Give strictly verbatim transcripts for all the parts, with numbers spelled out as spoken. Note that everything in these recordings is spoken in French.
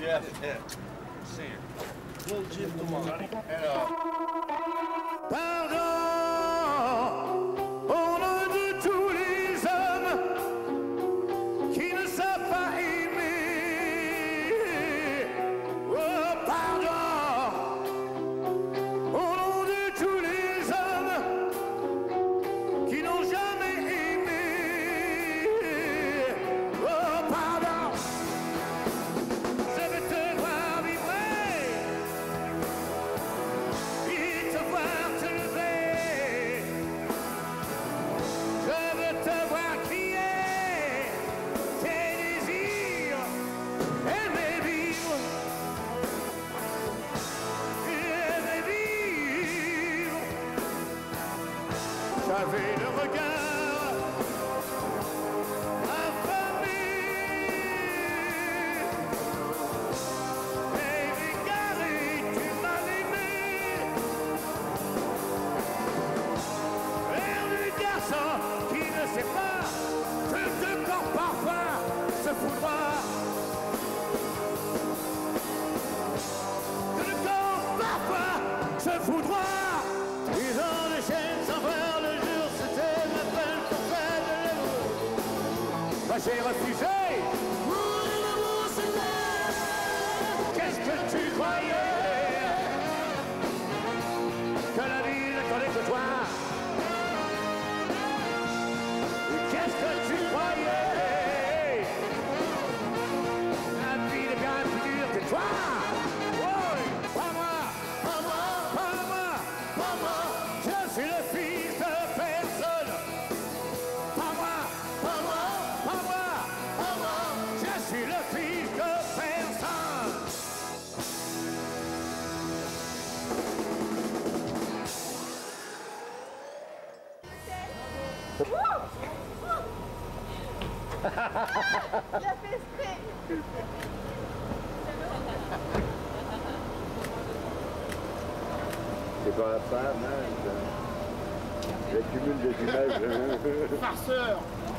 Jeff. Yeah. Sam. Little Jim tomorrow. And, uh... Pardon au nom de tous les hommes qui ne savent pas aimer. Oh, pardon au nom de tous les hommes qui n'ont jamais aimé. Oh, pardon, je veux te voir vibrer et te voir te lever. Je veux te voir crier tes désirs, aimer vivre, aimer vivre. J'avais le regard affamé et égaré, tu m'as aimé. L'air du garçon qui ne sait pas que deux corps parfois se foudroient. Que le corps parfois se foudroie. Ils ont des chaînes sans voir le jour, c'était ma peine pour faire de l'amour. Moi j'ai refusé. Qu'est-ce que tu croyais? Que la vie n'attendait que toi? Qu'est-ce que tu croyais? La vie est bien plus dure que toi. Oh, pas moi, pas moi, pas moi, pas moi. Je suis le fils de personne. Pas moi, pas moi, pas moi, pas moi. Je suis le fils de personne. La festée. C'est pas la femme, hein, le cumul des images. Farceur.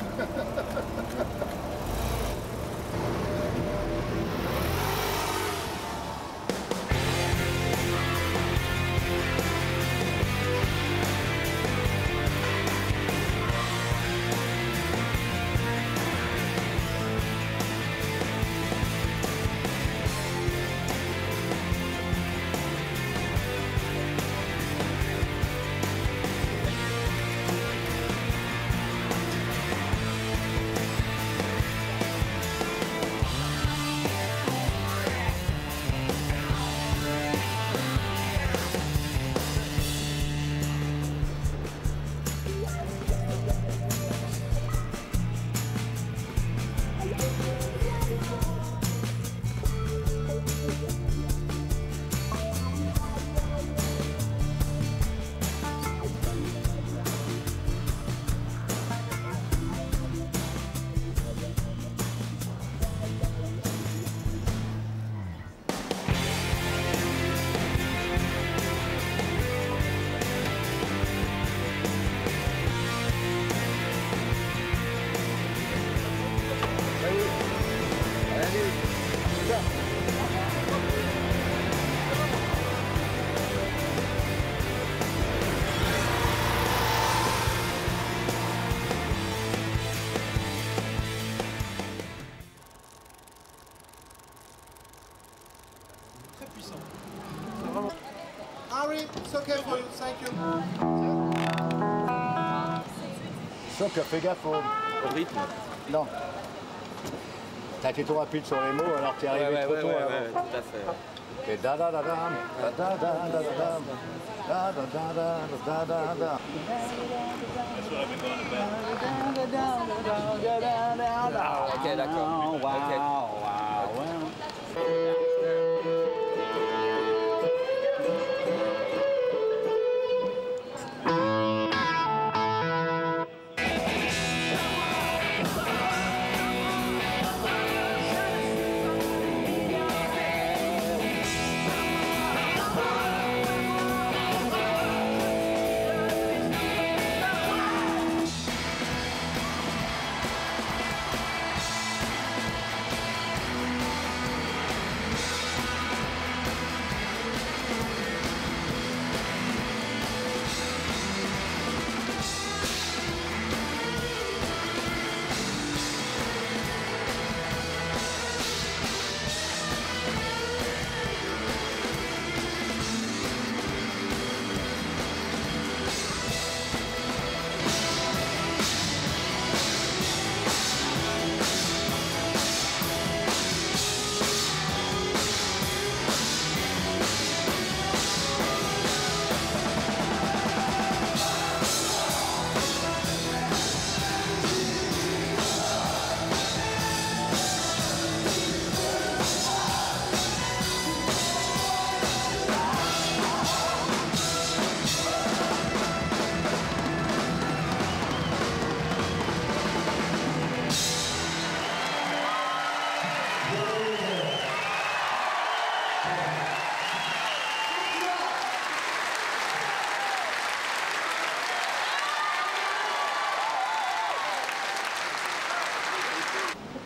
Très puissant. C'est vraiment... Harry, it's okay for you, thank you. Sauf que fais gaffe au, au rythme. Non. T'as été trop rapide sur les mots, alors t'es arrivé Ouais, ouais, trop ouais, tôt. ouais, avant. ouais, tout à fait. Et da da da da da da da da da da da da da da da. Ok, d'accord. Ok.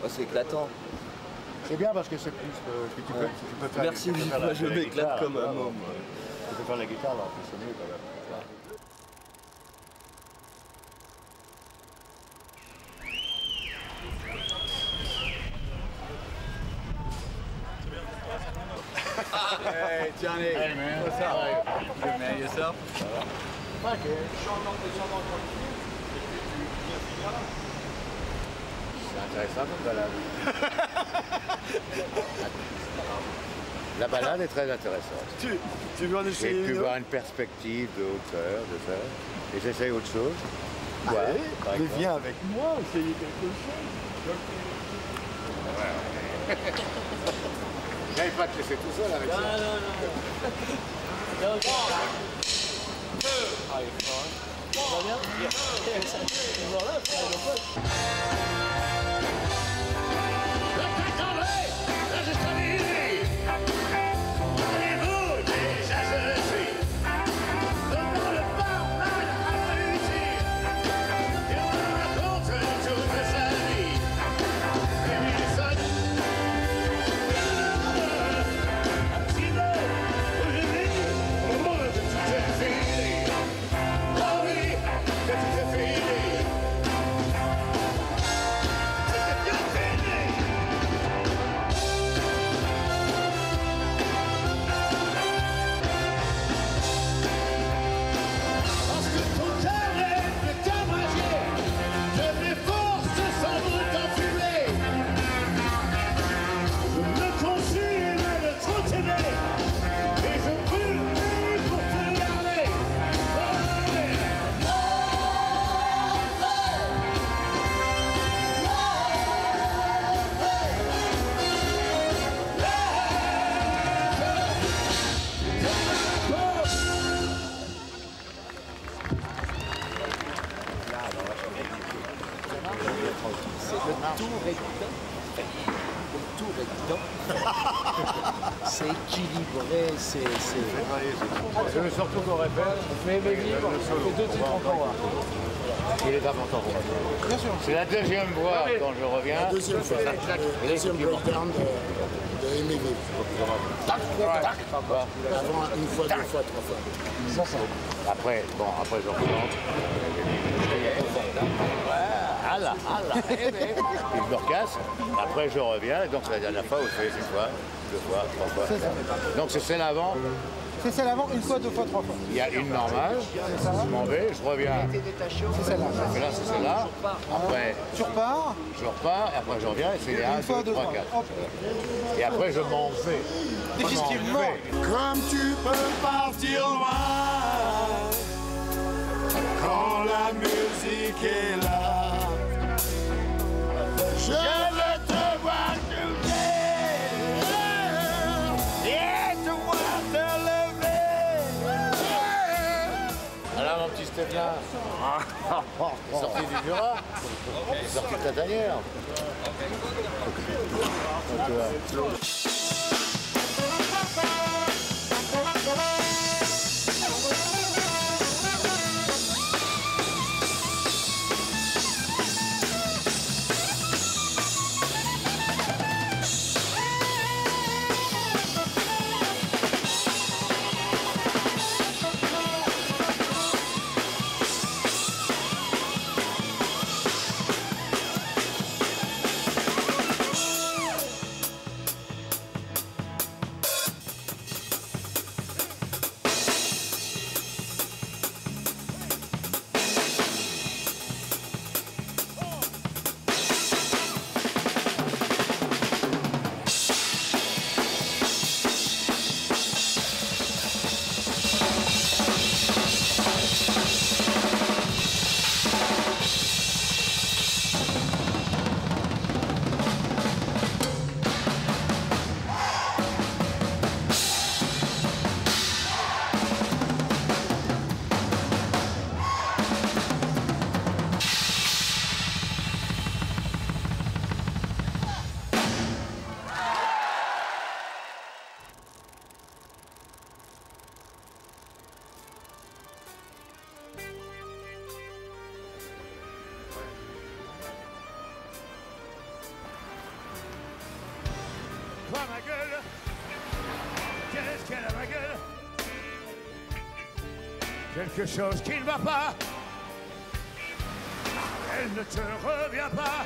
c'est éclatant. C'est bien parce que c'est plus euh, que tu peux, Ouais. tu peux faire. Merci, tu peux Vivi, faire moi la- je la m'éclate guitare, comme un là, môme. Tu peux faire la guitare là, c'est mieux quand même. Hey, Johnny. Hey man, what's up? Good man, yourself? C'est intéressant comme balade. La balade est très intéressante. Tu, tu veux en J'ai essayer pu une voir autre? une perspective de hauteur, de ça. Et j'essaye autre chose. Quoi, Allez, par mais exemple viens avec moi, essayer quelque chose. J'avais pas te laisser tout seul avec ça. C'est équilibré, c'est... Je veux surtout qu'on répète. Mais mais libre, on fait deux titres encore. Il est important pour moi. Bien sûr. C'est la deuxième fois quand je reviens. La deuxième fois. Et là, il Deuxième faut qu'il monte. breakdown de, de Aimé Vivre. Tac, tac. Avant une fois, deux fois, trois fois. Après, bon, après je remonte. Voilà, voilà. Et je me recasse. Après je reviens. Et donc c'est la dernière fois où je fais une fois, deux fois, trois fois. Donc c'est celle avant. C'est celle avant, une fois, deux fois, trois fois. Il y a une normale. Je m'en vais, je reviens. C'est celle-là. Et là c'est celle-là. Après Tu repars, je repars. Et après je reviens. Et c'est les un, une fois, deux, deux trois, fois. quatre. Hop. Et après je m'en vais. Définitivement. Comme tu peux partir loin quand la musique est là. Je veux te voir chanter et te voir te lever. Alors mon petit Stéphane, il est sorti du Jura, il est sorti de ta tanière. Donc, tu vois. quelque chose qui ne va pas. Elle ne te revient pas.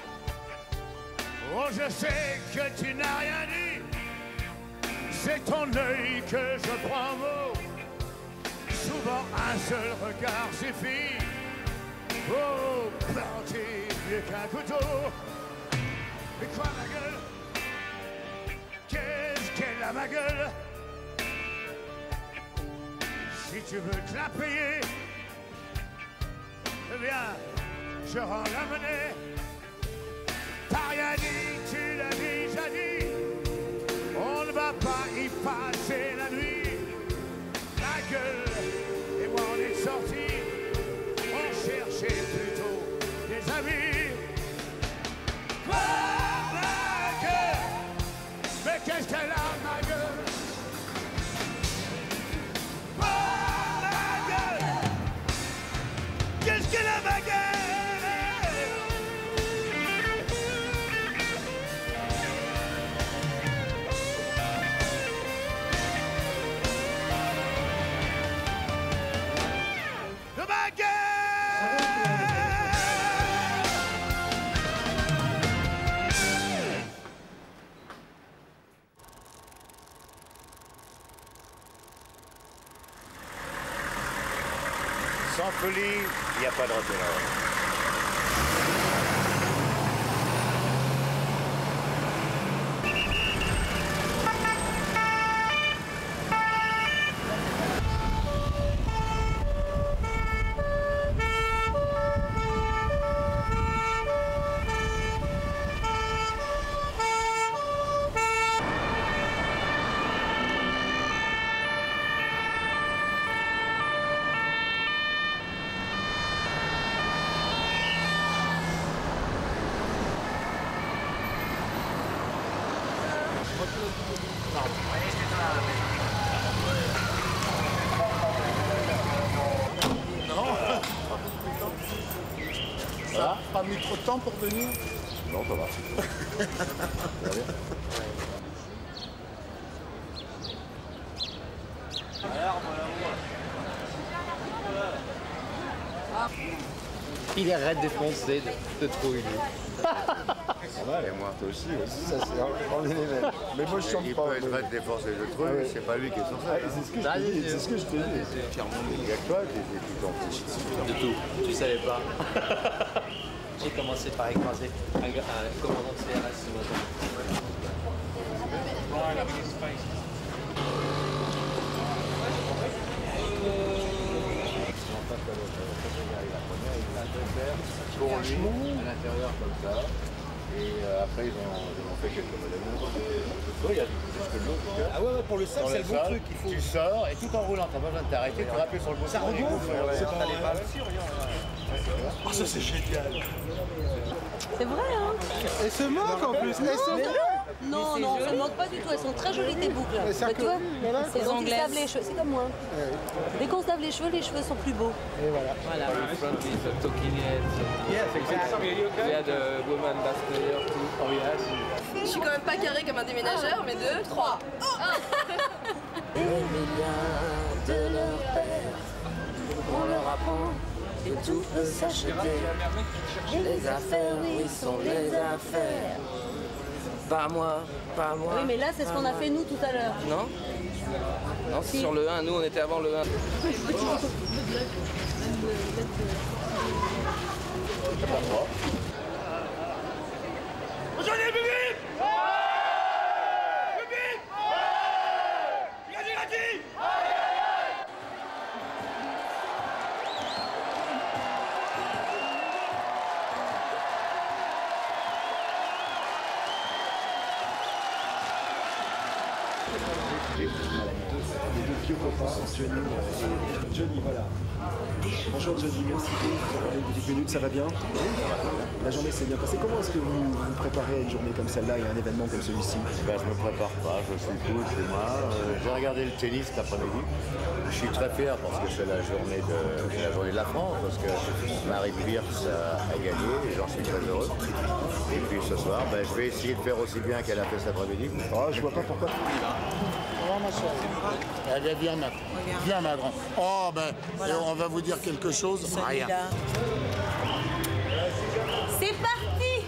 Oh, je sais que tu n'as rien dit. C'est ton œil que je prends en mot. Souvent un seul regard suffit. Oh, planter mieux qu'un couteau. Mais quoi ma gueule? Qu'est-ce qu'elle a ma gueule? Si tu veux te la payer, eh bien, je rends la monnaie. T'as rien dit, tu l'as déjà dit. On ne va pas y passer la nuit. La gueule et moi on est sortis. On cherchait plutôt des amis. Quoi, ma gueule? Mais qu'est-ce qu'elle a, ma gueule? Quoi, ma gueule? Qu'est-ce qu'elle a, ma gueule? Sans folie, il n'y a pas de retour. Ça a pas mis trop de temps pour venir? Non, ça va. Il arrête défoncé de, de trop huiler. Ça va, et moi. Toi aussi, aussi ça c'est on est les mêmes. Mais moi je chante Il pas. peut être mais- défoncé de truc, Ah ouais. c'est pas lui qui est sur ça. Ah, c'est ce que je te dis, c'est ce que je te dis. Il y a que toi qui qui- qui t'en fous. De tout, tu savais pas. J'ai commencé par écraser un, gars- un commandant de C R S ce matin. Pour lui, à l'intérieur comme ça. Et euh, après, ils ont, ils ont fait quelques modèles. Oui, il y a plus que de l'eau. Ah ouais, ouais, pour le sable, Dans c'est le le bon sable, truc. Il faut... Tu sors et tout en roulant, t'as pas besoin de t'arrêter, tu rappuies sur le bouton. Ça regonfle, Ouais, c'est ouais. pas vrai. Ah, ça c'est génial. C'est vrai, hein? Elle se moque en plus. Elle se moque. Non, non, ça ne manque pas du tout. Elles sont très jolies tes boucles. Mais ça Bah, tu que- vois, voilà, c'est quoi. quand ils se lavent les cheveux. C'est comme moi. Dès qu'on se lave les cheveux, les cheveux sont plus beaux. Et voilà. Voilà. Front is a talking head. Yes, exactly. We had a woman bass player too. Oh yes. Je suis quand même pas carré comme un déménageur, mais deux, trois. Et les liens de leur père, on leur apprend que tout peut s'acheter. Les affaires, oui, sont les affaires. Pas moi, pas moi. Oui, mais là, c'est ce qu'on a fait nous tout à l'heure. Non Non, c'est sur le un. Nous, on était avant le un. Johnny, Johnny, voilà. Bonjour Johnny, merci pour les petites minutes, ça va bien? La journée s'est bien passée. Comment est-ce que vous vous préparez à une journée comme celle-là et à un événement comme celui-ci? Ben, je me prépare pas, je suis cool chez moi. Euh, J'ai regardé le tennis cet après-midi. Je suis très fier parce que c'est la journée de c'est la journée de la France, parce que Marie Pierce a, a gagné et j'en suis très heureux. Et puis ce soir, ben, je vais essayer de faire aussi bien qu'elle a fait cet après-midi. Oh, je vois pas pourquoi. Elle a bien. Viens, ma grande. Oh, ben, et on va vous dire quelque chose. Rien. C'est parti.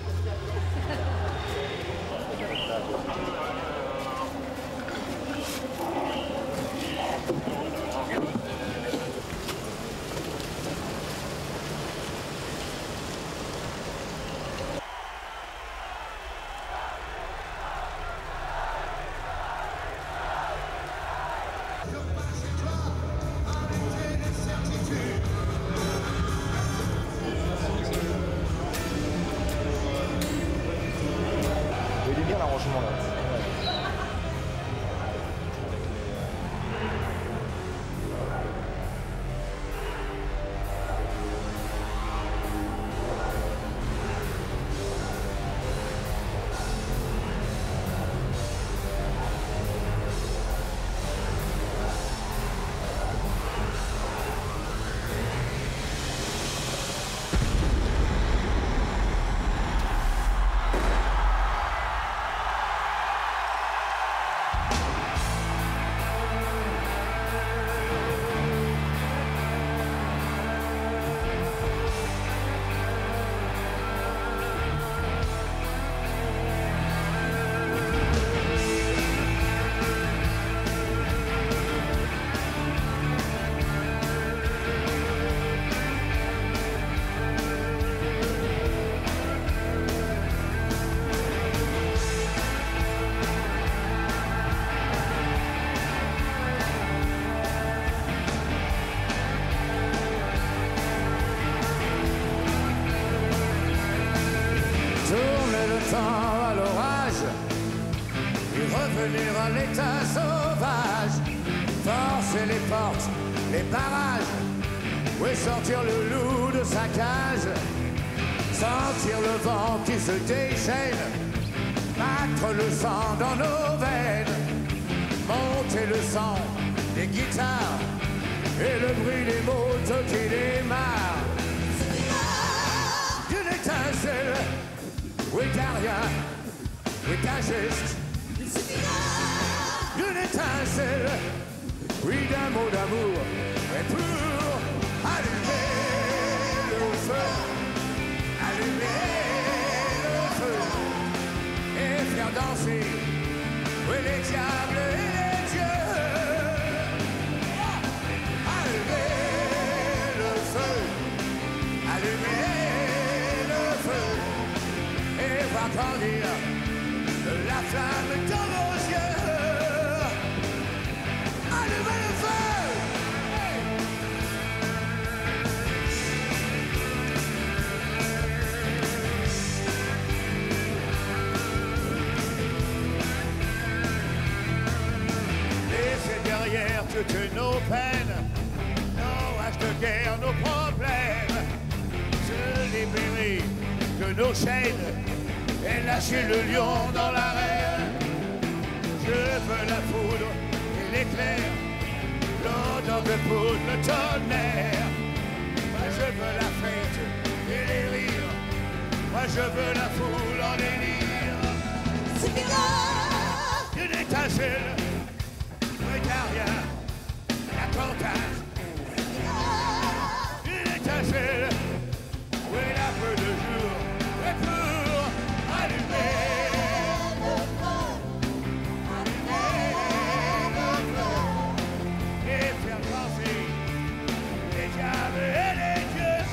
Il est bien l'arrangement là. Tourner le temps à l'orage et revenir à l'état sauvage. Forcer les portes, les barrages, oui, sortir le loup de sa cage. Sentir le vent qui se déchaîne, battre le sang dans nos veines. Monter le sang des guitares et le bruit des motos qui démarrent. D'une étincelle, oui, d'un rien, oui, d'un geste. D'une étincelle, oui, d'un mot d'amour. Et pour allumer le feu, allumer le feu, et faire danser, oui, les diables et les dieux. Allumer le feu, allumer le feu, et voir grandir la flamme dans vos yeux. Allumez le feu! Laissez derrière toutes nos peines, nos haches de guerre, nos problèmes, se libérer de nos chaînes et lâcher le lion dans l'arène. Je veux la foudre et l'éclair, l'odeur de poudre, le tonnerre. Moi je veux la fête et les rires, moi je veux la foule en délire. Une étincelle, oui t'as rien, la cantage. Une étincelle, oui la peu de jour, et pour allumer le feu, allumer le feu, et faire danser les diables et les dieux.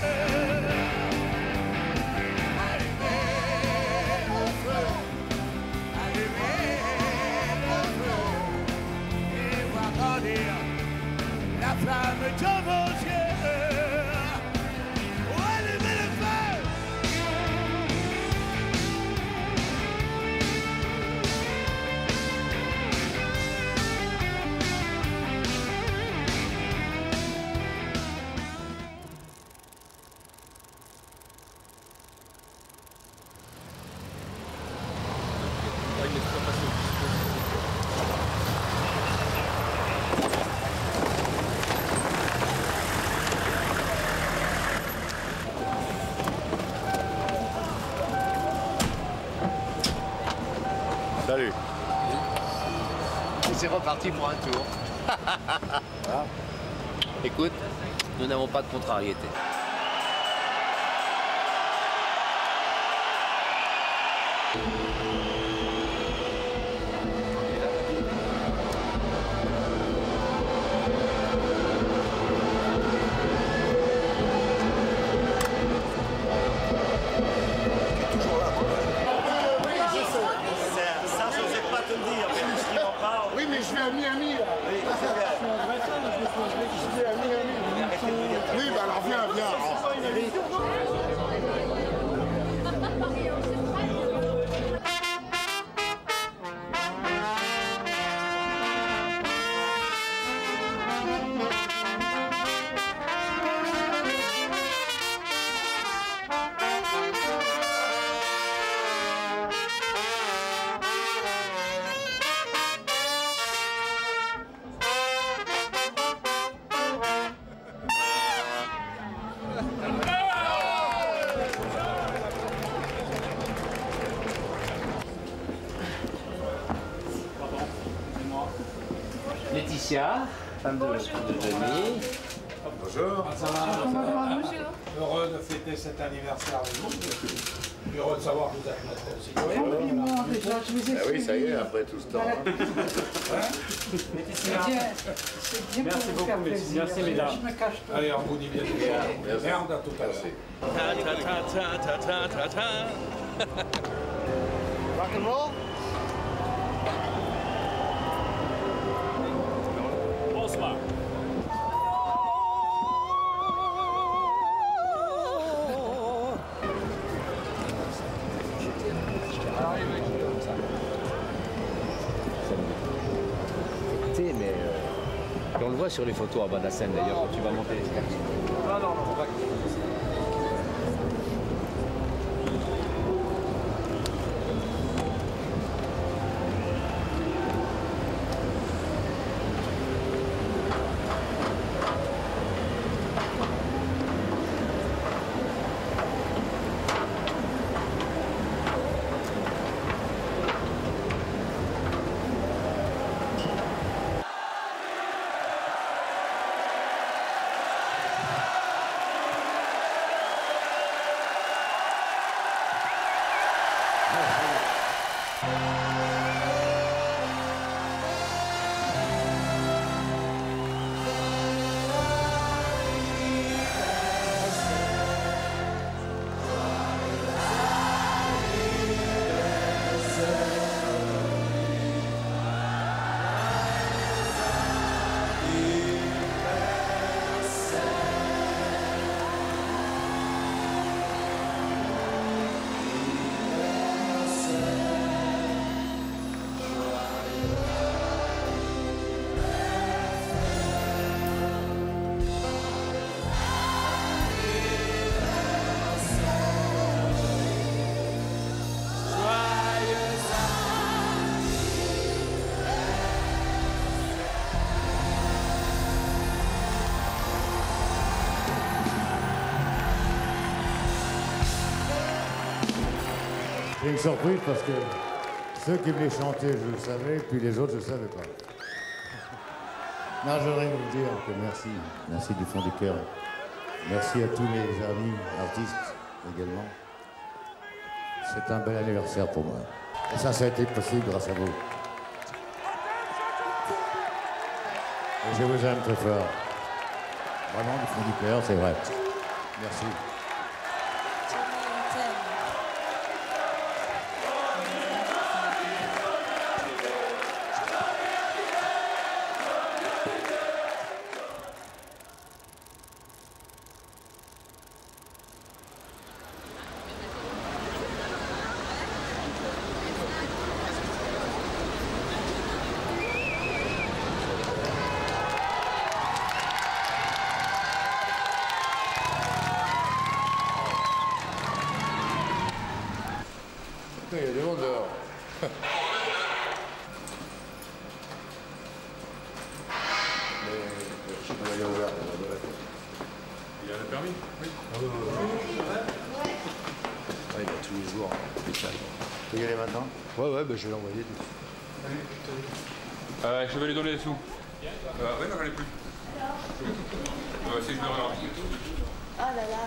Allumer le feu, allumer le feu, et voir grandir la flamme dans vos yeux. Salut. Et c'est reparti pour un tour. Voilà. Écoute, nous n'avons pas de contrariété. Oui, mais je vais à Miami, là. Oui, je vais à Miami. Oui, bah alors viens, viens. Laetitia, femme de, de Denis. Bonjour. Ça va, Bonjour. Heureux de fêter cet anniversaire avec vous. Heureux de savoir que vous êtes notre citoyen. Ah oui, ça y est, après tout ce temps. Hein. Merci beaucoup, merci, merci mesdames. Allez, on vous dit bien sûr. Merde à tout à l'heure. Rock and roll? Bonsoir. Écoutez, mais euh, on le voit sur les photos en bas de la scène d'ailleurs quand tu vas monter l'escalier. Non, non, non, on va... C'est une surprise parce que ceux qui venaient chanter, je le savais, puis les autres, je ne savais pas. Non, je voudrais vous dire que merci, merci du fond du cœur. Merci à tous mes amis, artistes également. C'est un bel anniversaire pour moi. Et ça, ça a été possible grâce à vous. Et je vous aime très fort. Vraiment du fond du cœur, c'est vrai. Merci. Il y a des monde dehors. Mais je peux aller ouvert. Il y a le permis? Oui. Ah oui, oui, oui. Ouais, bah, tous les jours, spécial. Tu peux y aller maintenant? Ouais, ouais, bah, je vais l'envoyer. Euh, je vais lui donner les sous. Euh, ouais, non, j'en ai plus. Euh, si je me relance. Oh là là.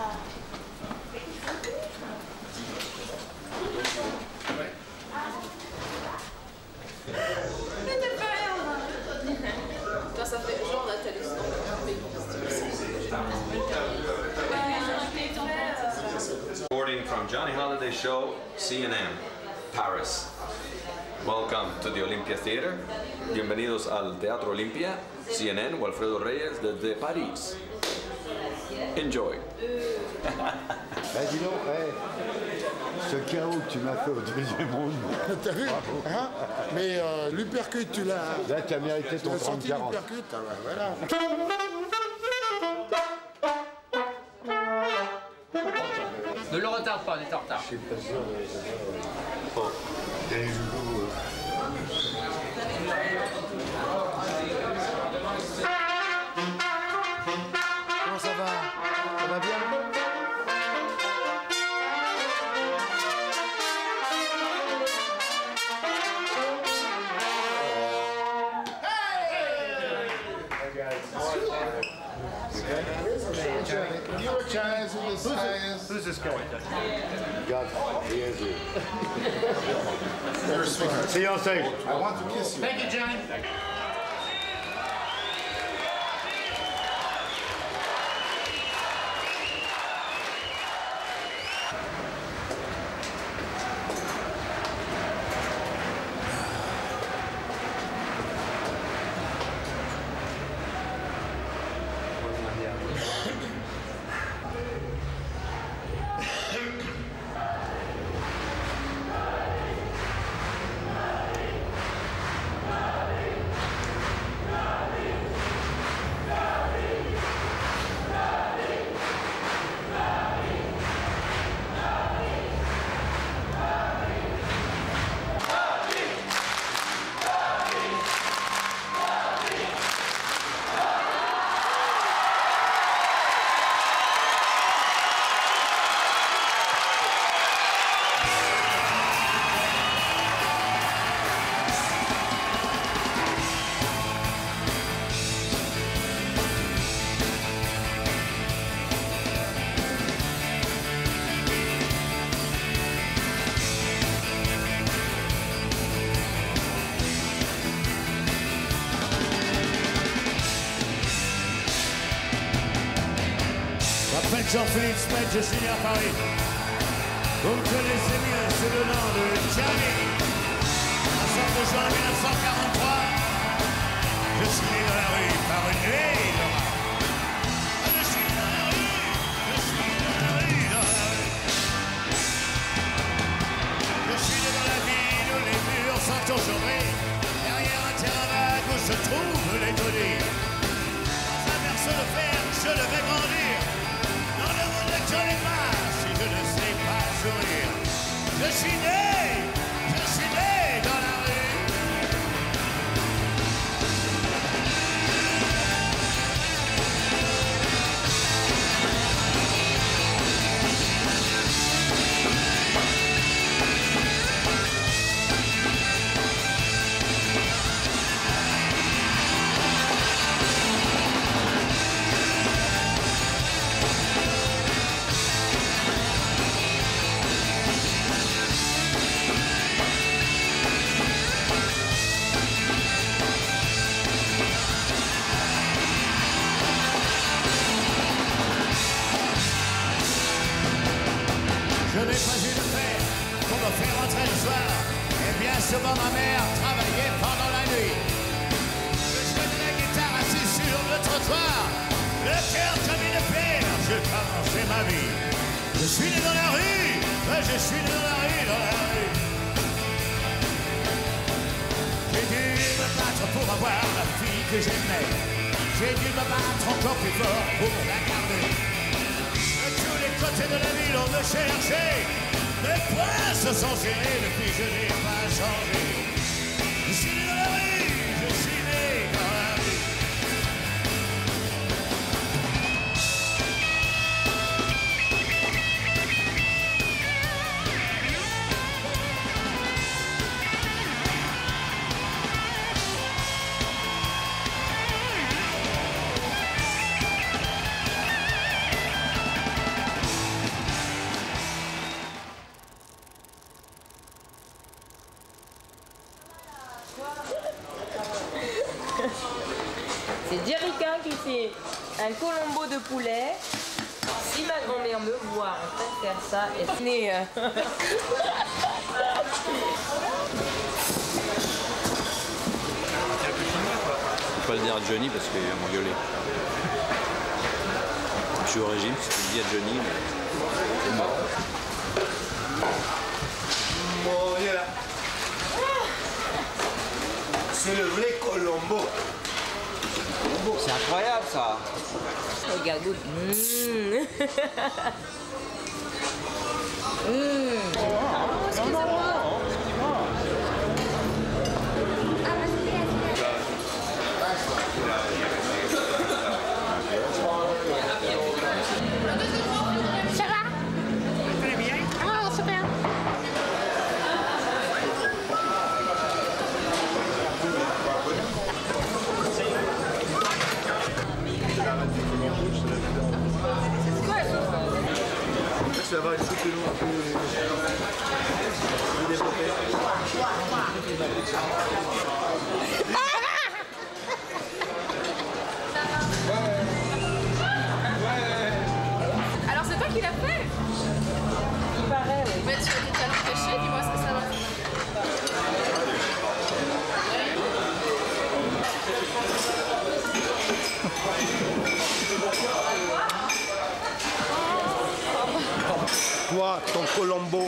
Putain, ça fait genre Nathalie. Reporting from Johnny Holiday Show, C N N, Paris. Welcome to the Olympia Theater. Bienvenidos al Teatro Olympia, C N N, Walfredo Reyes desde París. Enjoy. Bah dis donc, hey, ce chaos que tu m'as fait au deuxième round. T'as vu hein? Mais euh, l'uppercut, tu l'as... Là, tu as mérité ton trente quarante. l'uppercut, ah bah, voilà. Ne le retarde pas, on est en retard. Je suis pas sûr de... Bon, allez, je vous... Comment ça va? Ça va bien? Who's this guy? God, he is you. You're sweet. See you on stage. I want to kiss you. Thank you, Johnny. Jean-Philippe Smet, je suis né à Paris. Vous me connaissez mieux sous le nom de Johnny. À sorte de juin mille neuf cent quarante-trois, je suis né dans la rue par une nuit d'orage. Je suis né dans la rue, je suis né dans la rue, dans la rue. Je suis né dans la ville où les murs sont enjambés, derrière un terrain vague où se trouvent les taudis. Dans un berceau de fer, je devais grandir. Dans le monde que je n'ai pas, si je ne sais pas sourire. Je suis né, je suis né dans la rue. Je n'ai pas eu de père pour me faire rentrer le soir. Et bien souvent ma mère travaillait pendant la nuit. Je jouais de la guitare assis sur le trottoir. Le cœur comme une pierre, je commençais ma vie. Je suis né dans la rue, ouais, je suis né dans la rue, dans la rue. J'ai dû me battre pour avoir la fille que j'aimais. J'ai dû me battre encore plus fort pour la garder. De tous les côtés de la ville on me cherchait. Mes poings se sont serrés depuis je n'ai pas changé. Je suis né dans la rue, je suis né dans la rue. C'est Jerryquin qui fait un colombo de poulet. Si ma grand-mère me voit en train de faire ça, elle est... Euh... Je peux pas le dire à Johnny parce qu'il va m'engueuler. Je suis au régime, si tu le dis à Johnny, c'est mort. Bon, il est là. C'est le vrai colombo. C'est incroyable ça. Regarde. Mmh. mmh. Oh, excusez-moi. Ça va? Très bien. Ah, super. Ça va, il faut que l'on peut développer. Alors c'est toi qui l'as fait? Il paraît, oui. Mais tu as des talents cachés, dis-moi ce que ça va. Toi, ton colombo.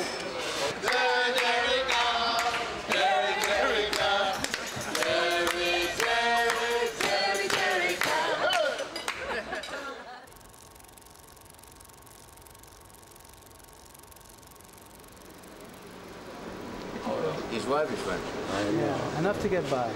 His wife is French. Yeah, enough to get by.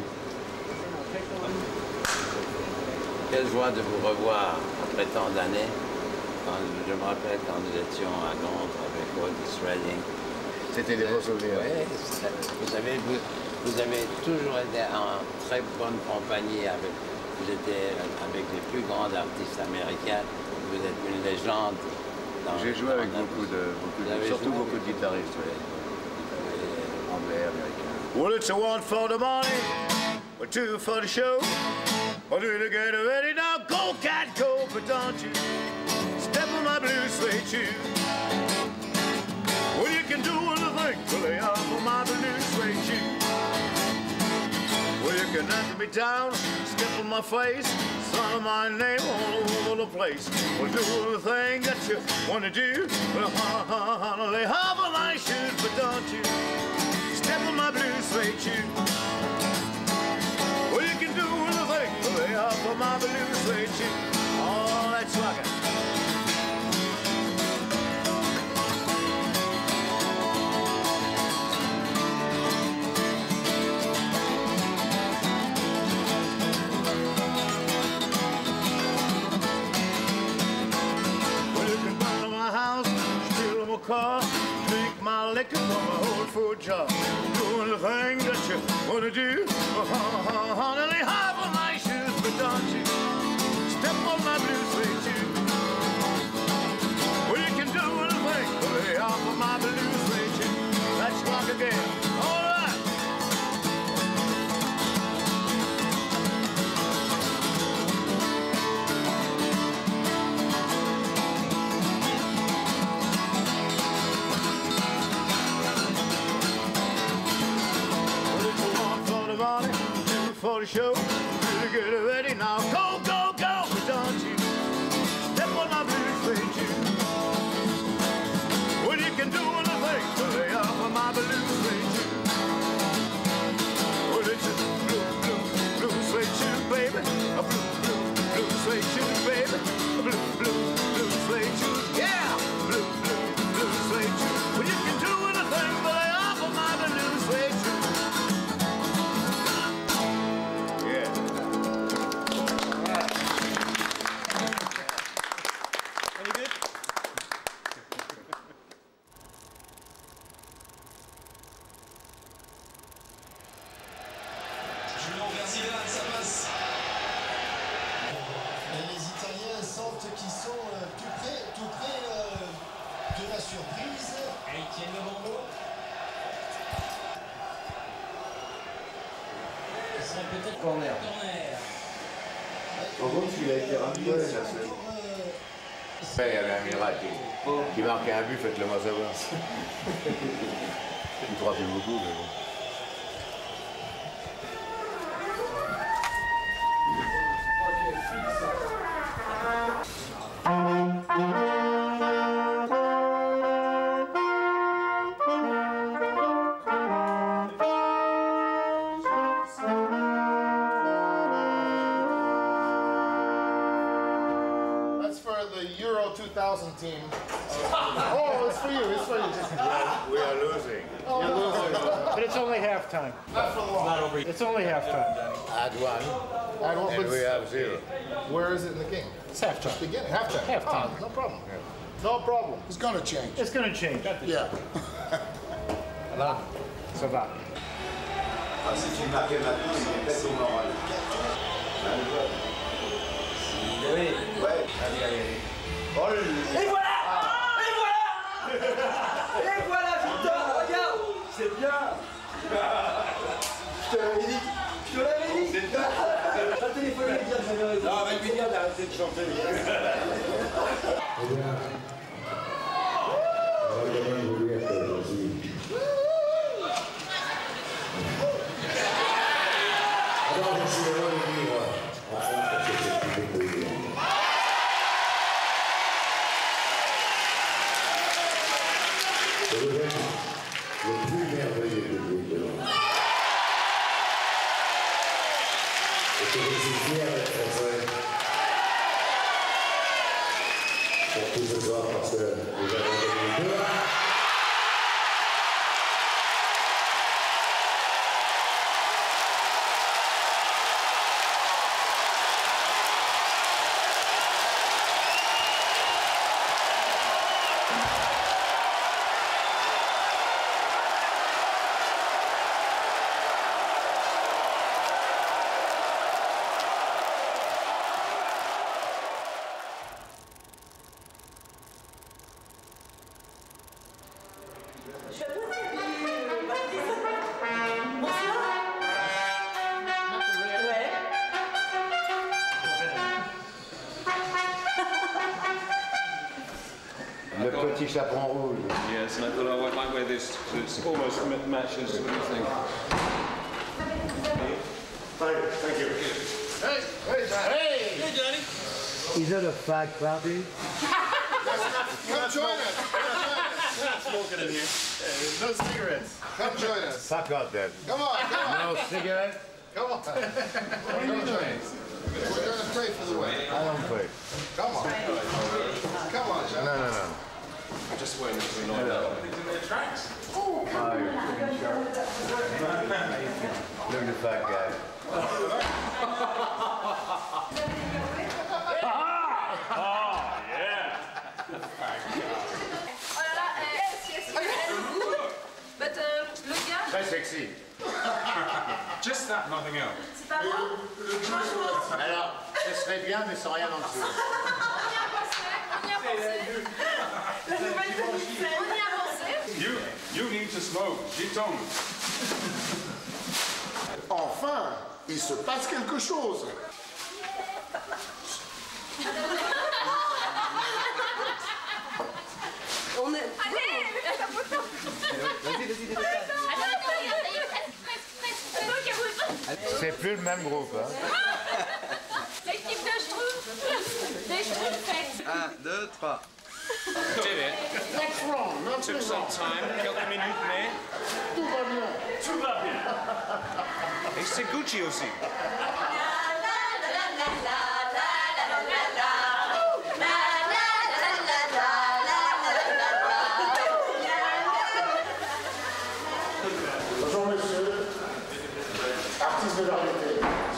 Quelle joie de vous revoir après tant d'années. Je me rappelle quand nous étions à Londres avec Otis Redding. C'était des beaux souvenirs. Oui, vous savez, vous, vous avez toujours été en très bonne compagnie avec, vous étiez avec les plus grands artistes américains. Vous êtes une légende. J'ai joué avec beaucoup de, beaucoup de surtout joué beaucoup de guitaristes, oui. Anglais, américains. Well, it's a one for the money, or two for the show. Or do you get ready now? Go, cat, go, but don't you step on my blue suede shoe. Well, you can do anything to lay off on my blue suede shoe. Well, you can knock me down, step on my face, sign my name all over the place. Well, do anything that you want to do. Well, honey, lay off on my shoes, but don't you step on my blue suede shoe. Well, you can do anything to lay off on my blue suede shoe. Oh, let's rock it. Car, drink my liquor from my old food jar. Doing the thing that you wanna do. Oh, honey, lay half on my shoes, but don't you step on my blue suede shoe. Well, you can do anything, but lay half on my blue suede shoe. Let's rock again. All right. For the show, really get ready now. Go, go, go, but don't you step on my blue suede shoe. Well, you can do anything to lay off on my blue suede shoe. Well, it's a blue, blue, blue suede shoe, baby. A blue, blue, blue suede shoe, baby. A blue, blue, blue suede shoe, yeah. Blue, blue, blue suede shoe. Well, you can do anything to lay off on my blue suede shoe. Corner. En gros, il a été ramené. Ouais. Il y avait un miracle qui marquait un but, faites-le moi savoir. Il ne croit plus beaucoup, mais bon. two thousand team. Oh, it's for you, it's for you. We are losing. Oh, You're losing. But it's only halftime. Not for long. Not over. It's only halftime. Add one. Add one. And we have zero. Where is it in the game? It's halftime. Just beginning. Halftime. Halftime. Oh, no problem. Yeah. No problem. It's gonna change. It's gonna change. Yeah. Là, ça va. Ah, si tu marquais maintenant, il est au moral. Oui. Ouais. Allez, allez, allez. Oh, et voilà ah. Et voilà Et voilà, Victor, regarde. C'est bien. Je te l'avais dit. Je te l'avais dit. C'est bien. Va téléphoner et dire que j'avais raison. Non, avec lui dire d'arrêter de chanter. Le plus merveilleux public de Londres. Et que je suis fier d'être français pour tout ce soir parce que nous avons gagné deux. Le petit chaperon rouge. Yes, and I thought I might wear this because it almost matches everything. Thank you. Hey, hey, Johnny. Hey, hey, Johnny. Is it a fag party? Come join us. Smoking in here. No cigarettes. Come join us. Fuck out then. Come on, come on. No cigarettes? Come on. Come join us. We're going to pray for the wedding. I don't pray. Come on. Come on, Johnny. No, no, no. I'm just waiting to annoy that. Oh, you're freaking sharp. Look at the fat guy. Très sexy. Just that, nothing else. C'est pas bon? Alors, ce serait bien, mais sans rien en dessous. On y a pensé, on y a pensé. La nouvelle demi-scène. On y a pensé. You, you need to smoke. J'ai told. Enfin, il se passe quelque chose. On est... Allez, la photo. Vas-y, vas-y, vas-y. C'est plus le même groupe, hein. L'équipe de Schtroumpf. Des Schtroumpfettes. Un, deux, trois. Did it. What's wrong? Took some time. Quelques minutes, mais... Tout va bien. Tout va bien. Et c'est Gucci aussi. Bonjour monsieur, artiste de variété.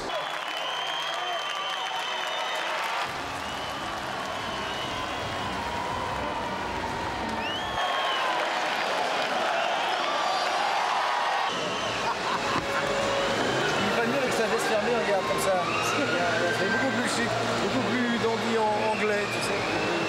Il va mieux avec sa veste fermée, regarde comme ça. C'est beaucoup plus chic, beaucoup plus dandy en anglais, tu sais.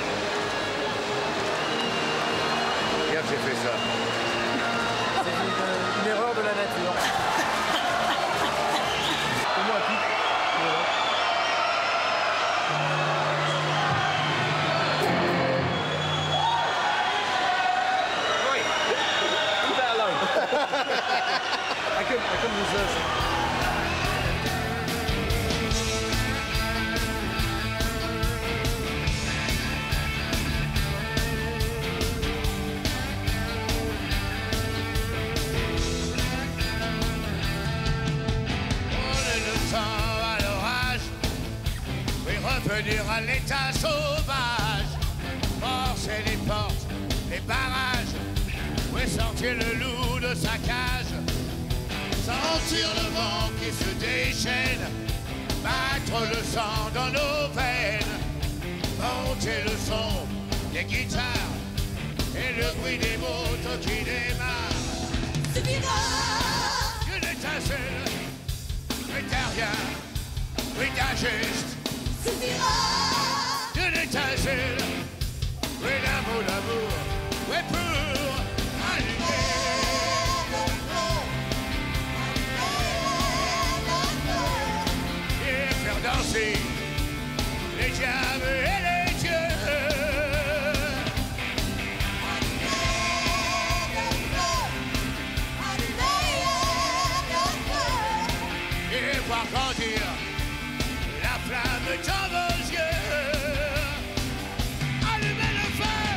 Regarde, j'ai fait ça. C'est une, une erreur de la nature. Au moins un pic. Voilà. revenir à l'état sauvage, forcer les portes, les barrages, où est sorti le loup de sa cage, sentir le vent qui se déchaîne, battre le sang dans nos veines, monter le son des guitares et le bruit des motos qui démarrent. Suffira Une étincelle, oui t'as rien, oui t'as juste. Suffira Une étincelle, oui l'amour, l'amour, oui pour allumer. Et faire danser les diables et les dieux. Et voir grandir la flamme dans vos yeux. Allumez le feu.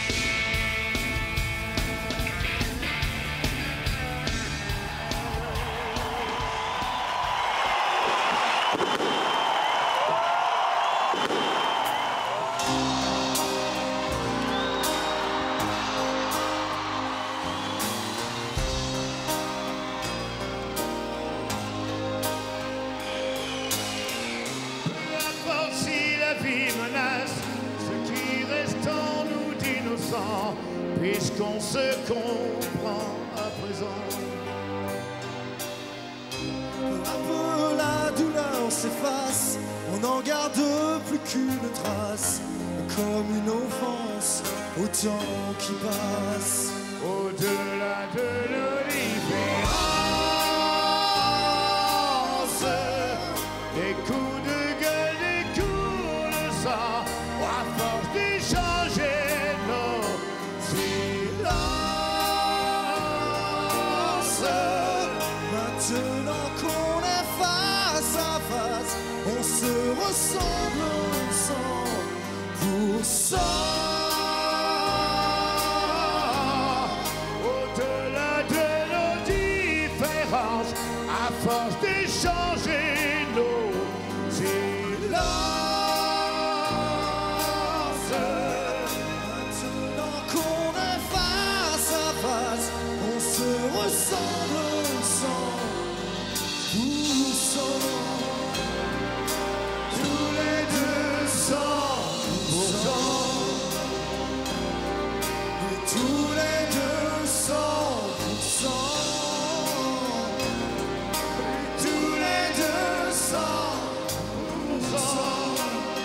Puisqu'on se comprend à présent. Peu à peu la douleur s'efface, on n'en garde plus qu'une trace, comme une offense au temps qui passe. Au-delà de l'indifférence, des coups de gueule, des coups de sang, à force d'échanger nos silences. Maintenant qu'on est face à face, on se ressemble cent pour cent. Au-delà de nos différences, à force d'échanger nos silences. Maintenant qu'on est face à face, on se ressemble cent pour cent. Tous les deux cent pour cent. Et tous les deux cent pour cent. Tous les deux cent pour cent.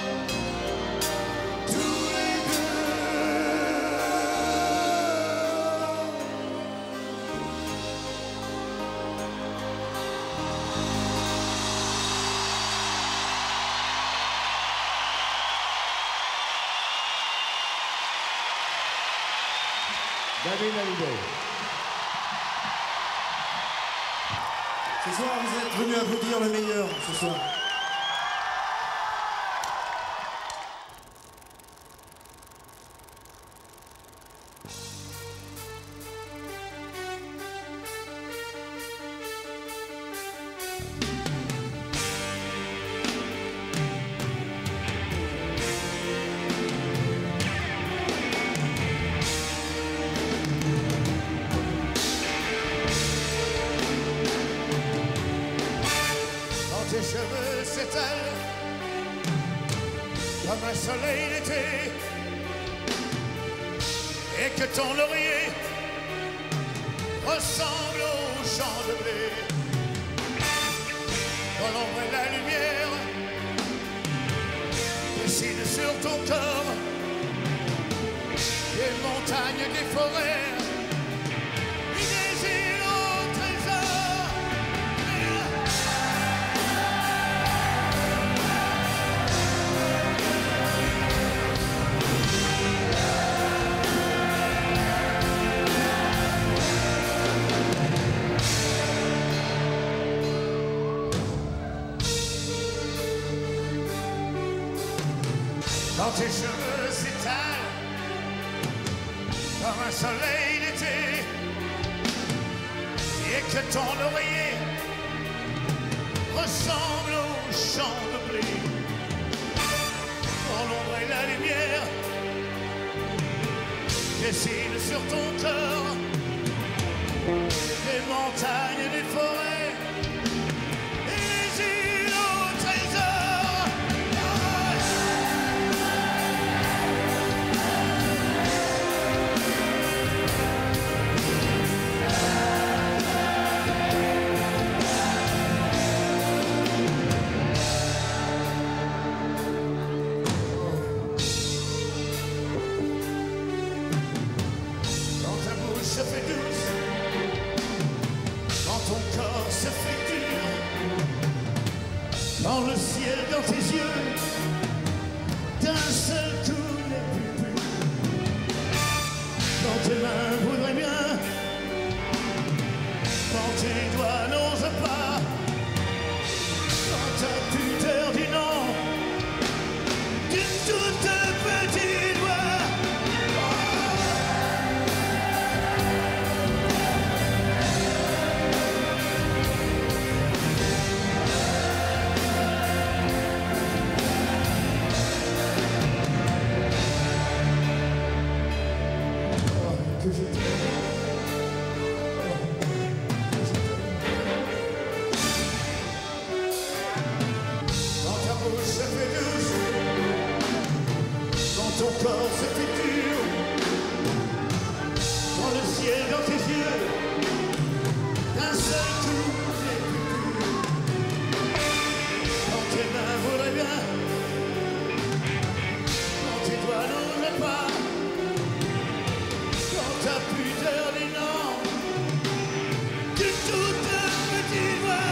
Tous les David Hallyday. Ce soir, vous êtes venus applaudir le meilleur ce soir. Tes cheveux s'étalent comme un soleil d'été et que ton laurier ressemble au champ de blé. Dans l'ombre et la lumière dessine sur ton corps des montagnes, des forêts, des îles au trésor. Quand tes cheveux s'étalent comme un soleil d'été et que ton oreiller ressemble au champ de blé. et la lumière dessinent sur ton corps les montagnes et les forêts et les îles au trésor. Quand ta bouche se fait douce, quand ton corps se fait dur, quand le ciel dans tes yeux d'un seul coup n'est plus pur, quand tes mains voudraient bien, quand tes doigts n'osent pas, quand ta pudeur dit non d'une toute petite voix. Que je t'aime. Quand ta bouche se fait douce, quand ton corps se fait dur, quand le ciel dans tes yeux d'un seul coup n'est plus pur, quand tes mains voudraient bien, quand tes doigts n'oseraient pas, quand ta pudeur dit non d'une toute petite voix.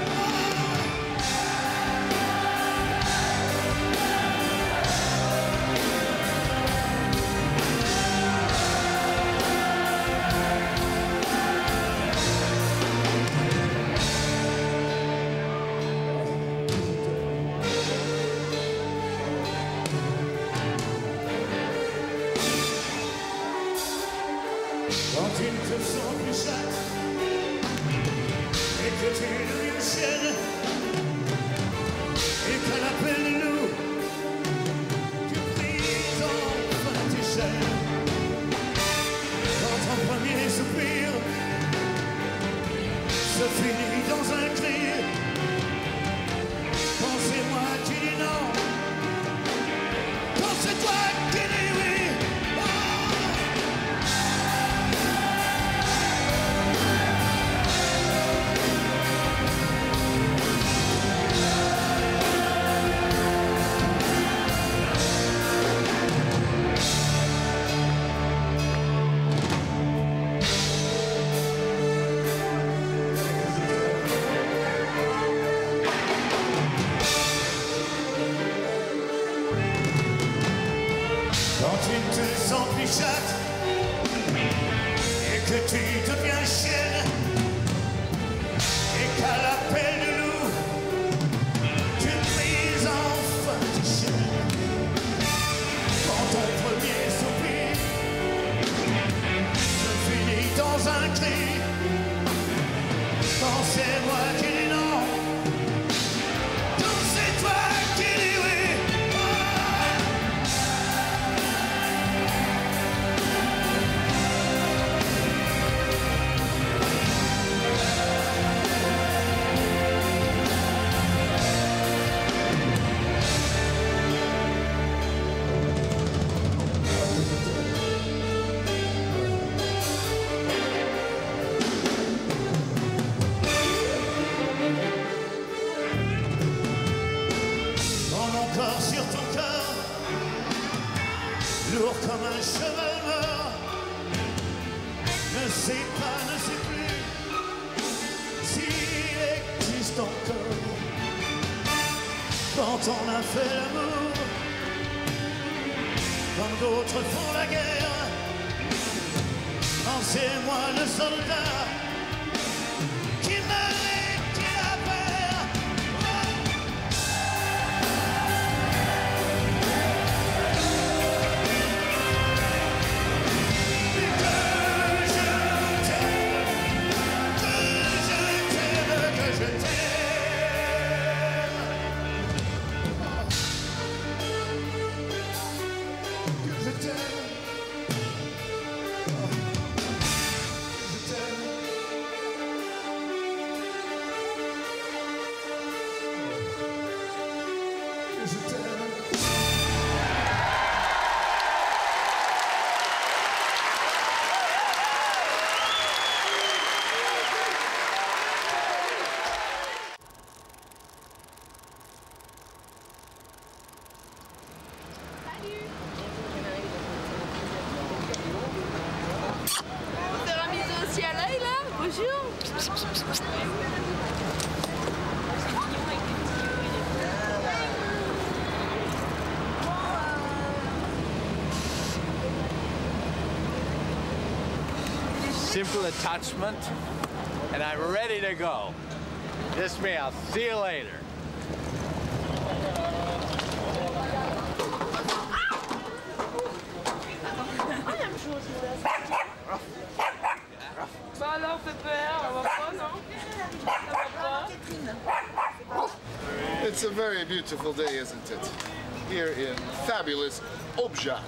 Quand tu ne te sens plus chatte et que tu deviens chienne et qu'à l'appel de loup tu brises enfin tes chaînes, quand ton premier soupir se finit dans un cri, quand c'est moi qui dis non, quand c'est toi qui dis oui. Quand tu te sens plus chatte et que tu deviens chienne et qu'à l'appel de loup tu brises enfin tes chaînes, quand ton premier soupir se finit dans un cri, quand c'est moi qui dis non, quand c'est toi qui dis oui. Sur ton corps, lourd comme un cheval mort, ne sait pas, ne sait plus s'il existe encore. Quand on a fait l'amour, comme d'autres font la guerre, quand c'est moi le soldat qui me qui la perd. Faire un bisou aussi à l'œil là, bonjour. Simple attachment, and I'm ready to go. This me, I'll see you later. Bah alors, Pépère, on va pas, non? Ça va pas? It's a very beautiful day, isn't it? Here in fabulous Objat.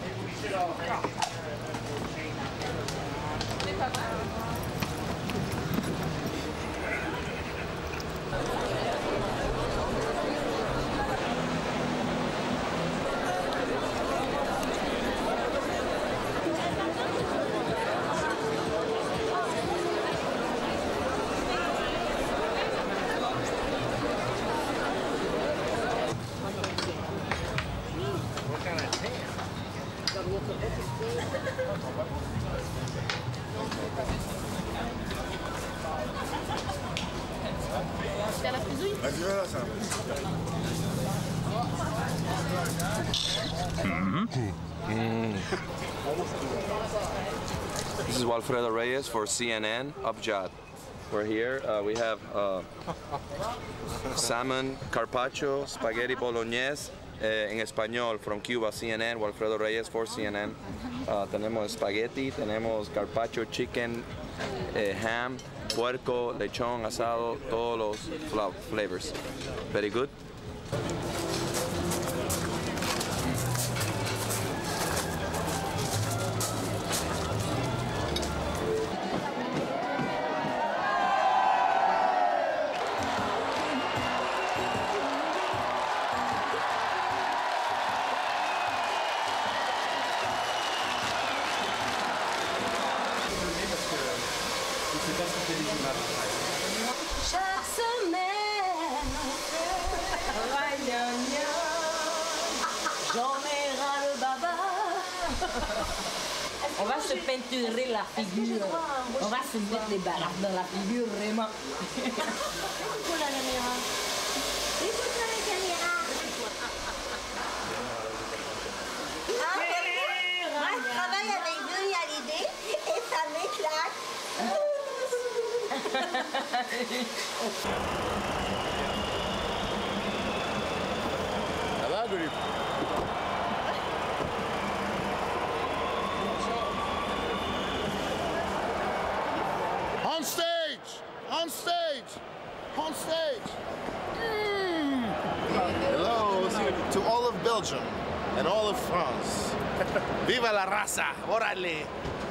C'est à la fusouille? Vas-y, voilà, ça. This is Walfredo Reyes for C N N Objat. We're here. Uh, we have uh, salmon, carpaccio, spaghetti bolognese eh, en español from Cuba. C N N, Walfredo Reyes for C N N. Uh, tenemos spaghetti, tenemos carpaccio, chicken, eh, ham, puerco, lechón, asado, todos los fla flavors. Very good. Chaque semaine, j'en ai ras le baba. On va se peinturer la figure. On va se mettre les baraques dans la figure, vraiment. Pour la caméra. Écoute la caméra. Ah, moi, je travaille avec Johnny Hallyday et ça m'éclate. Ça va, Golu? On stage! On stage! On stage! Mm. Hello to all of Belgium and all of France. Viva la raza! Orale!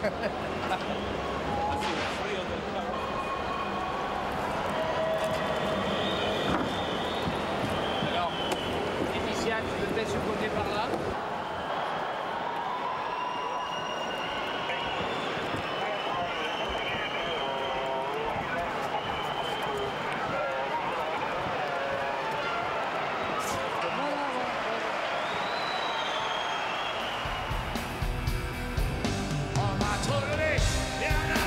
Alors, Laetitia, tu peux peut-être se côté par là? On m'a trouvé bien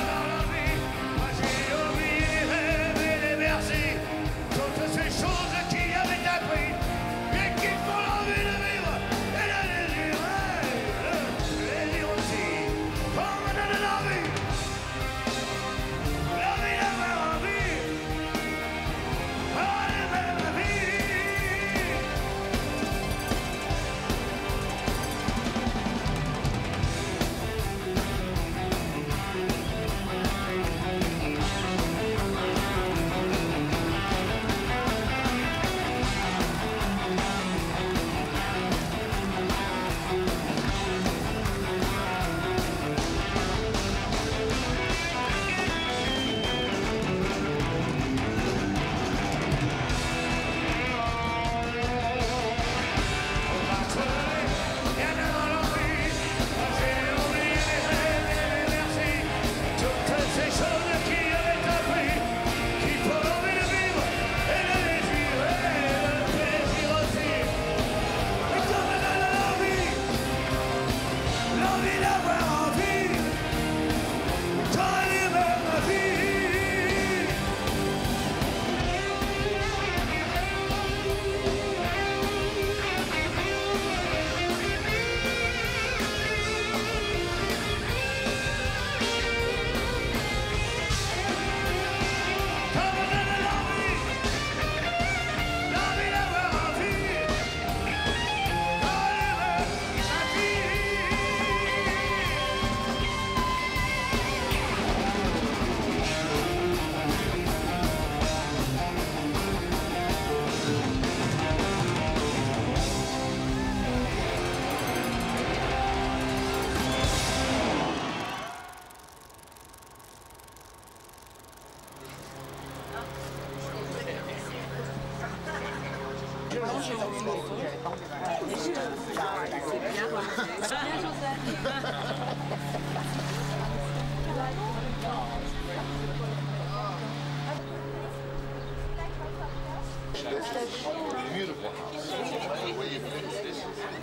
Beautiful house. The way you finished this.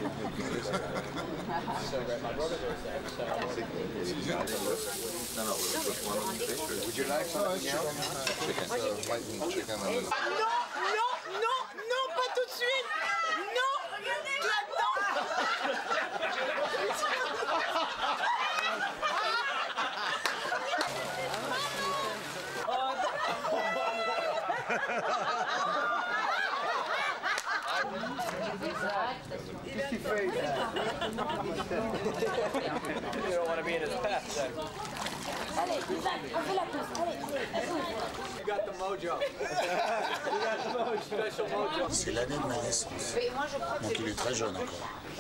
Would you like something else? Chicken. Uh, white meat chicken. Non, non, non, non, pas tout de suite. Non, Qu'est-ce qu'il fait? You don't want to be in his path, then. Allez, Isaac, on fait la pause. Allez, allez. You got the mojo. You got the mojo. Special mojo. C'est l'année de ma naissance. Oui, moi je crois que Donc il est très jeune encore.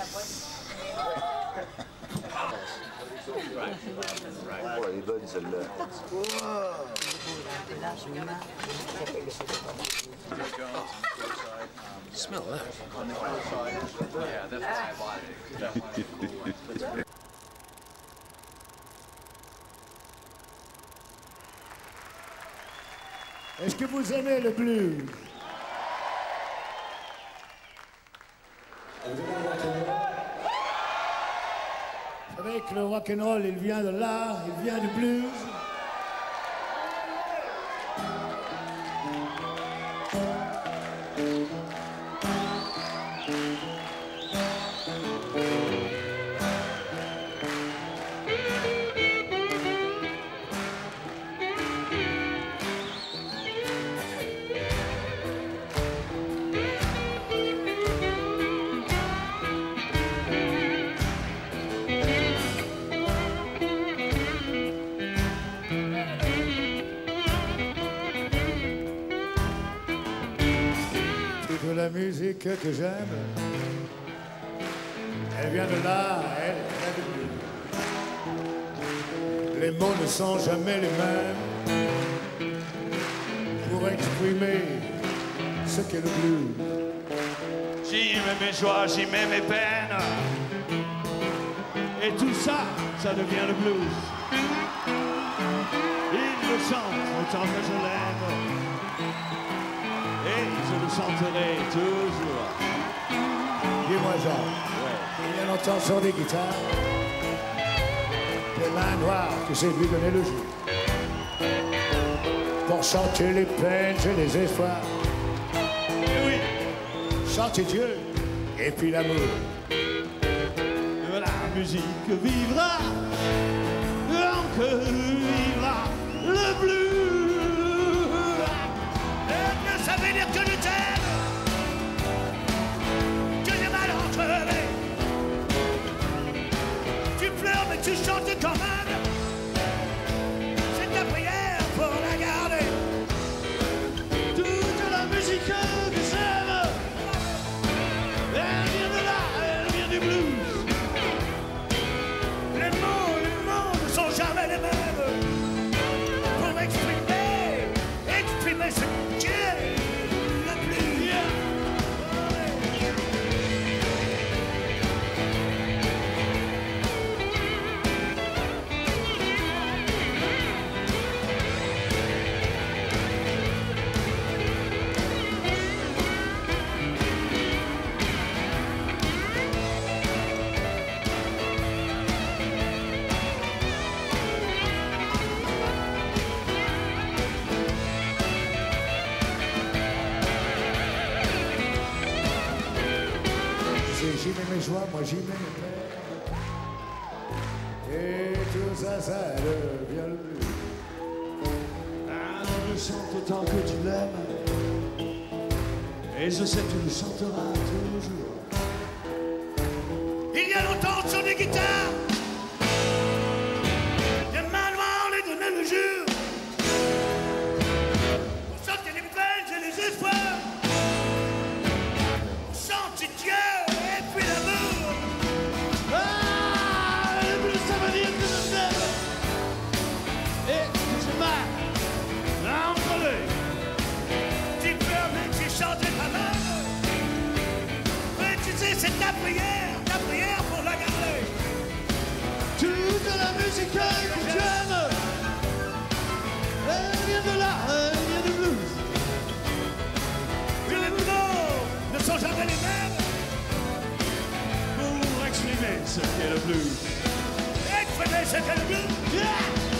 Oh, elle est bonne celle-là. Smell that. Yeah, that's why I bought it. Est-ce que vous aimez le blues? Vous savez que le rock'n'roll, il vient de là, il vient du blues. La musique que j'aime, elle vient de là, elle vient de blues. Les mots ne sont jamais les mêmes pour exprimer ce qu'est le blues. J'y mets mes joies, j'y mets mes peines, et tout ça, ça devient le blues. Il le chante autant que je l'aime, et je le chanterai toujours. Dis-moi, Jean, il y a longtemps sur des guitares, des mains noires que j'ai vu donner le jour, pour chanter les peines et les espoirs. Et oui, chanter Dieu et puis l'amour. La musique vivra, donc vivra le blues. Ça veut dire que je t'aime, que j'ai mal entrevé. Tu pleures mais tu chantes quand même. C'est ta prière pour la garder. Toute la musique que j'aime, elle vient de là, elle vient du blues. Les mots, les mots ne sont jamais les mêmes pour exprimer, exprimer ce qu'est le blues. J'y mets mes joies, moi j'y mets mes peines. Et tout ça, ça devient le blues. Ah, tu le chantes autant que tu l'aimes, et je sais que tu le chanteras toujours. Il y a longtemps sur des guitares, des mains noires les donnaient le jour, pour chanter les peines et les espoirs, pour chanter Dieu. la prière, la prière pour la garder. Toute la musique que j'aime, elle vient de là, elle vient du blues. Tous les mots ne sont jamais les mêmes pour exprimer ce qu'est le blues. Exprimer ce qu'est le blues. Yeah!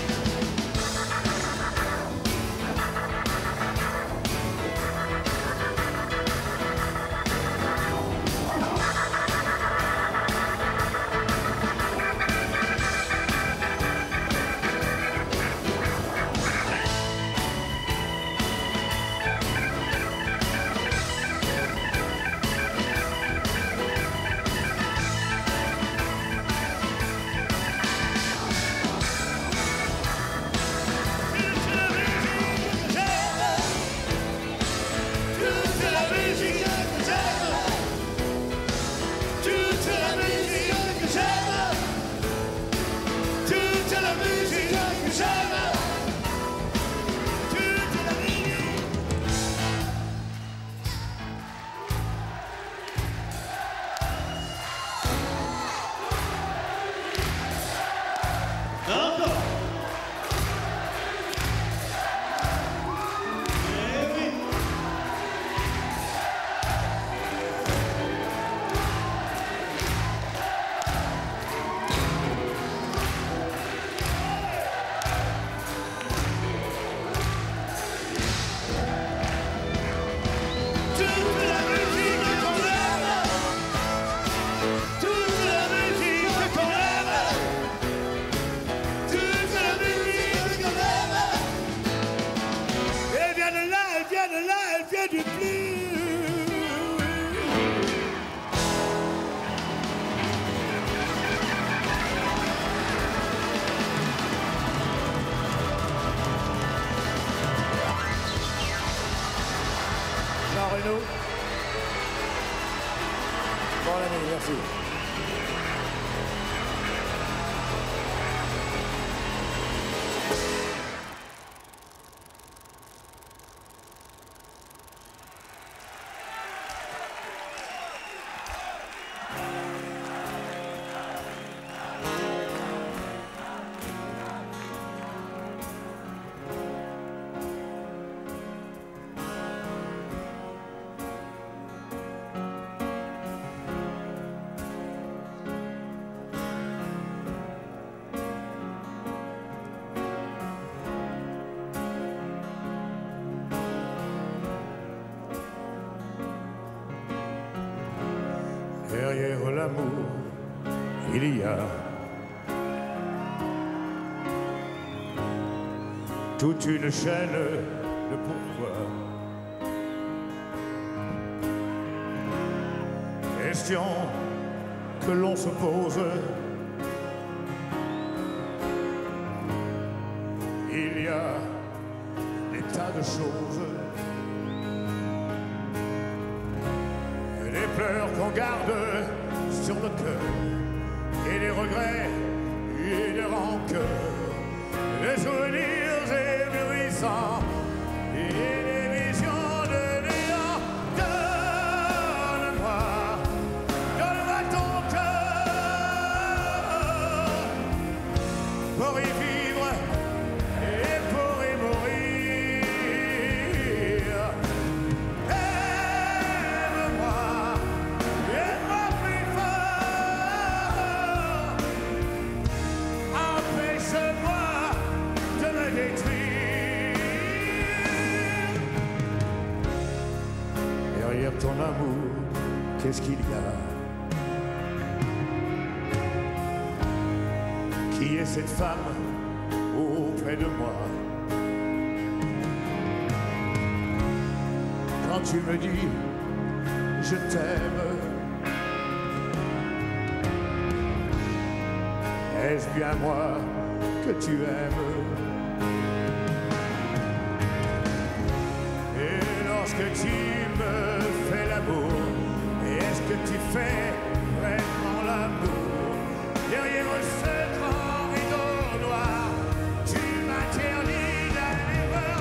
Bon l'année, merci. Derrière l'amour, il y a toute une chaîne de pourquoi. Question que l'on se pose. Il y a des tas de choses. Des pleurs qu'on garde sur le cœur, et des regrets et des rancœurs, des souvenirs éblouissants et des visions de néant. Donne-moi, donne-moi ton cœur pour y vivre et pour y mourir. Derrière ton amour, qu'est-ce qu'il y a? Qui est cette femme auprès de moi? Quand tu me dis je t'aime, est-ce bien moi que tu aimes? Et lorsque tu me fais l'amour, est-ce que tu fais vraiment l'amour? Derrière ce grand rideau noir, tu m'interdis d'aller voir.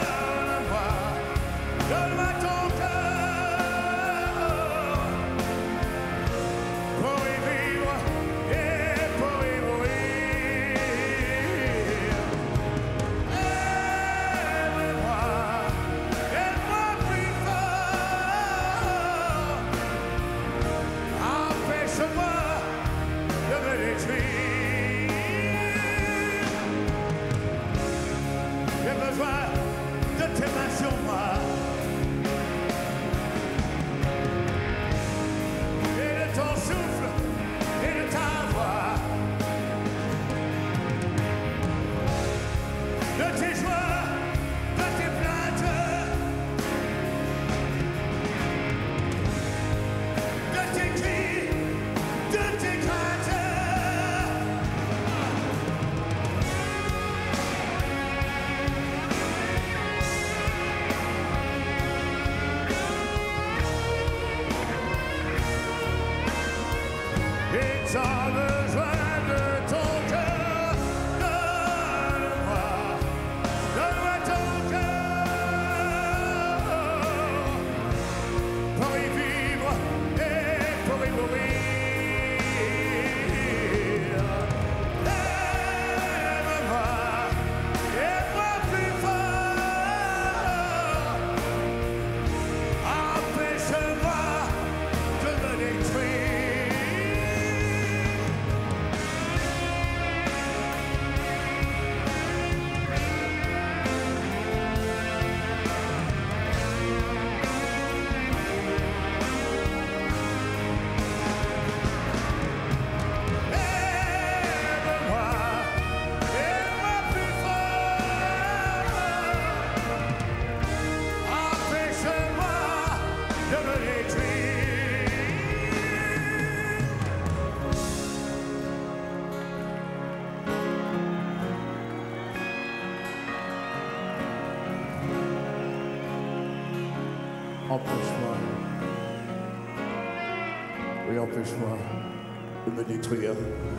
Donne-moi, donne-moi ton cœur empêche-moi. Oui, empêche-moi de me détruire.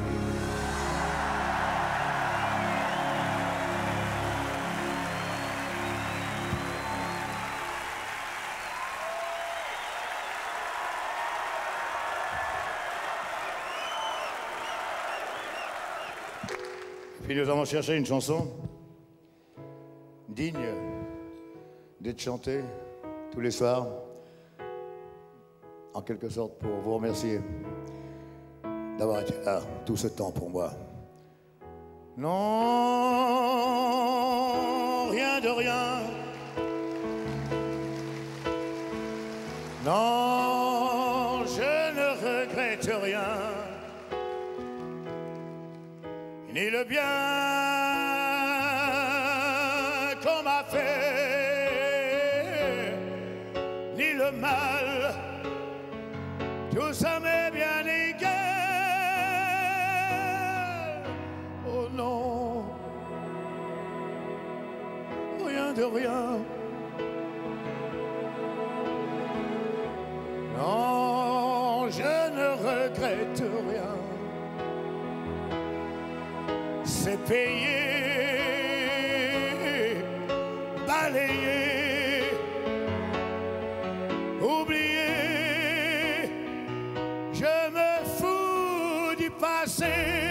Puis nous avons cherché une chanson digne d'être chantée tous les soirs, en quelque sorte pour vous remercier d'avoir été là tout ce temps pour moi. Non, rien de rien. Non, je ne regrette rien. Ni le bien qu'on m'a fait, ni le mal, tout ça m'est bien égal. Oh non, rien de rien. Non, je ne regrette rien. C'est payé, balayé, oublié. Je me fous du passé.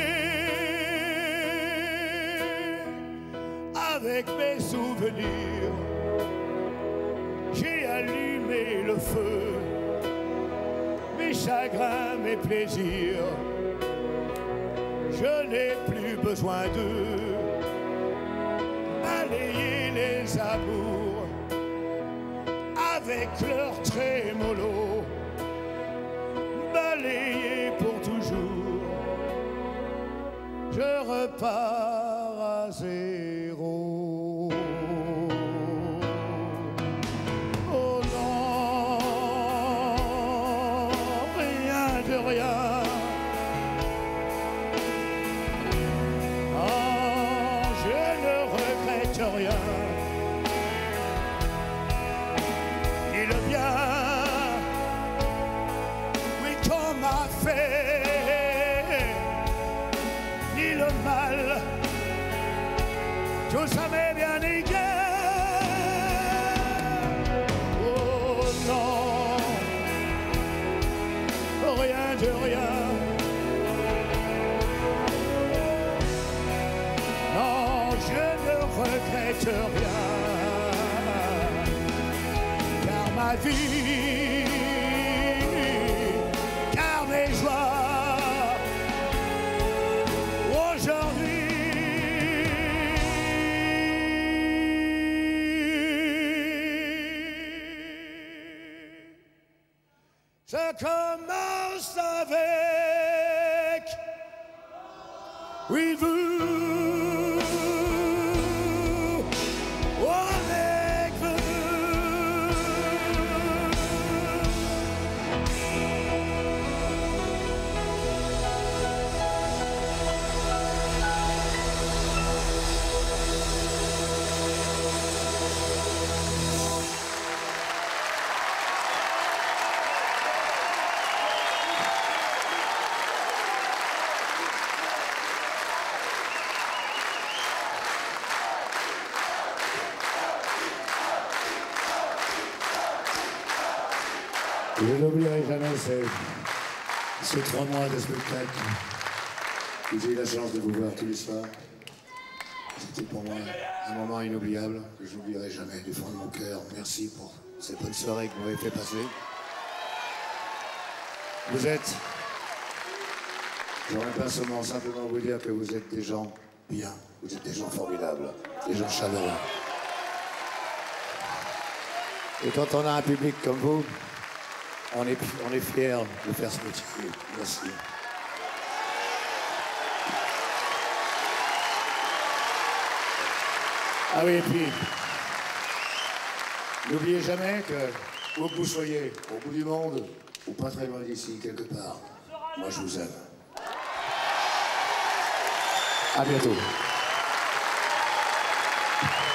Avec mes souvenirs, j'ai allumé le feu. Mes chagrins, mes plaisirs, je n'ai plus besoin d'eux. Balayer les amours avec leur trémolo, balayer pour toujours. Je repars à zéro. Oh non, rien de rien. Rien, ni le bien, oui qu'on m'a fait, ni le mal, tout ça m'est bien égal. Oh non, rien de rien. Je ne regrette rien, car ma vie, car mes joies, aujourd'hui, ça commence avec, oui, vous. Je n'oublierai jamais ces, ces trois mois de spectacle où j'ai eu la chance de vous voir tous les soirs. C'était pour moi un moment inoubliable que je n'oublierai jamais du fond de mon cœur. Merci pour cette bonne soirée que vous m'avez fait passer. Vous êtes, j'aurais pas seulement simplement vous dire que vous êtes des gens bien, vous êtes des gens formidables, des gens chaleureux. Et quand on a un public comme vous, On est, on est fiers de faire ce métier. Merci. Ah oui, et puis, n'oubliez jamais que, où que vous soyez, au bout du monde, ou pas très loin d'ici, quelque part, moi je vous aime. À bientôt.